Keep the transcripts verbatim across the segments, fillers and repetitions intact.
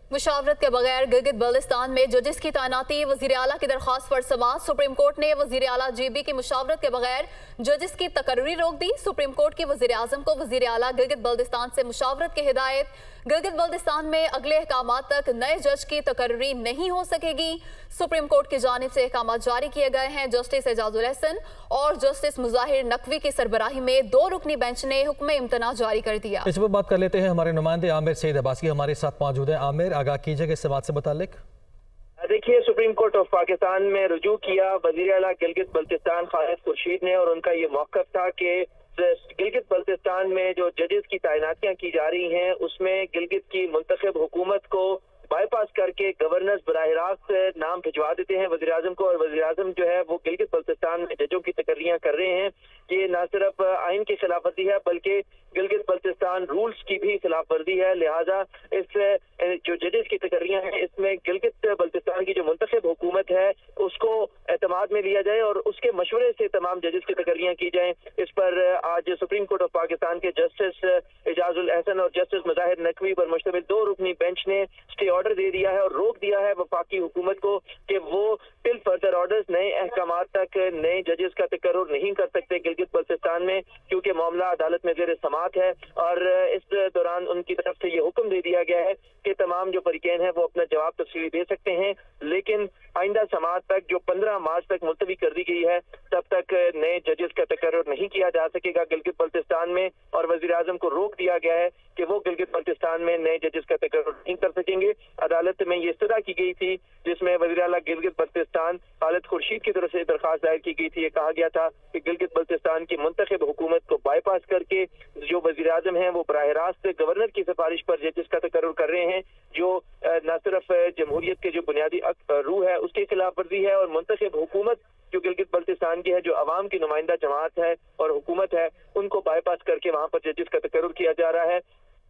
मुशावरत के बगैर गिलगित बल्तिस्तान में जजेस की तैनाती, वज़ीर आला की दरख्वास्त पर समाअत। सुप्रीम कोर्ट ने वज़ीर आला जी बी की मुशावरत के बगैर जजेस की तकर्री रोक दी। सुप्रीम कोर्ट की वज़ीर आज़म को वज़ीर आला गिलगित बल्तिस्तान से मुशावरत की हिदायत। गिलगित बल्तिस्तान में अगले अहकामात तक नए जज की तकर्री नहीं हो सकेगी। सुप्रीम कोर्ट की जानिब से अहकामात जारी किए गए हैं। जस्टिस एजाजुल हसन और जस्टिस मुज़ाहिर नकवी की सरबराही में दो रुकनी बेंच ने हुक्म इम्तना जारी कर दिया। इस पर बात कर लेते हैं, हमारे नुमाइंदे आमिर सईद अब्बासी हमारे साथ मौजूद हैं। आमिर, आगाह कीजिए इस बात से मुतालिक। देखिए, सुप्रीम कोर्ट ऑफ पाकिस्तान में रुजू किया वज़ीर आला गिलगित बल्तिस्तान खालिद खुर्शीद ने, और उनका ये मौक़िफ़ था कि गिलगित बल्तिस्तान में जो जजेस की तैनातियां की जा रही हैं उसमें गिलगित की मुंतखब हुकूमत को बाईपास करके गवर्नर्स बराह रास्त नाम भिजवा देते हैं वज़ीर आज़म को, और वज़ीर आज़म जो है वो गिलगित बल्तिस्तान में जजों की तकर्रियां कर रहे हैं। ये न सिर्फ आइन की खिलाफ वर्जी है बल्कि गिलगित बल्तिस्तान रूल्स की भी खिलाफ वर्जी है। लिहाजा इस जो जजेस की तकर्रियां हैं इसमें गिलगित बल्तिस्तान की जो मुंतखब हुकूमत है उसको एतमाद में लिया जाए और उसके मशवरे से तमाम जजेस की तकर्रियां की जाएं। इस पर आज सुप्रीम कोर्ट ऑफ पाकिस्तान के जस्टिस एजाजुल हसन और जस्टिस मुज़ाहिर नकवी पर मुश्तमिल दो रुकनी बेंच ने स्टे ऑर्डर दे दिया है और रोक दिया है वफाकी हुकूमत को कि वो टिल फर्दर ऑर्डर्स नए अहकामात तक नए जजेस का तकर्रुर नहीं कर सकते गिलगित बल्तिस्तान में, क्योंकि मामला अदालत में ज़ेर समाअत है। और इस दौरान उनकी तरफ से ये हुक्म दे दिया गया है कि तमाम जो फरीकैन हैं वो अपना जवाब तफसीली दे सकते हैं, लेकिन आइंदा समाअत तक जो पंद्रह मार्च तक मुलतवी कर दी गई है तब तक नए जजेस का तकर्रुर नहीं किया जा सकेगा गिलगित बल्तिस्तान में। और वज़ीर आज़म को रोक दिया गया है कि वो गिलगित बल्तिस्तान में नए जजेस का तकर्रुर नहीं कर सकेंगे। अदालत में ये इस्तदा की गई थी जिसमें वज़ीर आला गिलगित बल्तिस्तान खालिद खुर्शीद की तरफ से दरख्वास्त दायर की गई थी। ये कहा गया था कि गिलगित बल्तिस्तान की मुंतखब हुकूमत को बाईपास करके जो वज़ीर आज़म हैं वो बराह रास्त गवर्नर की सिफारिश पर जजेस का तकर्रुर कर रहे हैं, जो न सिर्फ जमहूरियत के जो बुनियादी रूह है उसके खिलाफ वर्जी है, और मुंतखब हुकूमत जो गिलगित बल्तिस्तान की है, जो अवाम की नुमाइंदा जमात है और हुकूमत है, उनको बाईपास करके वहां पर जजेस का तकर्रुर किया जा रहा है।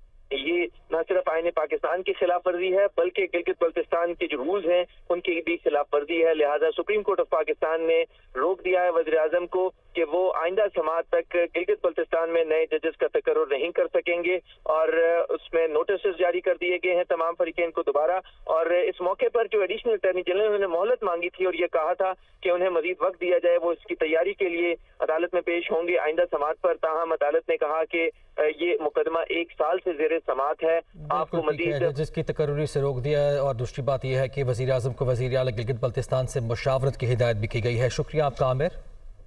ये न सिर्फ आईन पाकिस्तान की खिलाफ वर्जी है बल्कि गिलगित बल्तिस्तान के जो रूल्स हैं उनकी भी खिलाफ वर्जी है। लिहाजा सुप्रीम कोर्ट ऑफ पाकिस्तान ने रोक दिया है वज़ीर आज़म को कि वो आइंदा समाअत तक गिलगित बल्तिस्तान में नए जजेस का तकर्रुर नहीं कर सकेंगे, और उसमें नोटिस जारी कर दिए गए हैं तमाम फरीकैन को दोबारा। और इस मौके पर जो एडिशनल अटॉर्नी जनरल उन्होंने मोहलत मांगी थी और ये कहा था कि उन्हें मजीद वक्त दिया जाए, वो इसकी तैयारी के लिए अदालत में पेश होंगे आइंदा समाअत पर। ताहम अदालत ने कहा कि ये मुकदमा एक साल से ज़ेरे समाअत है, आपको मजीद जजेस की तकर्रुरी से रोक दिया है। और दूसरी बात यह है कि वज़ीर आज़म को वज़ीर आला गिलगित बल्तिस्तान से मुशावरत की हिदायत भी की गई है। शुक्रिया आपका आमिर।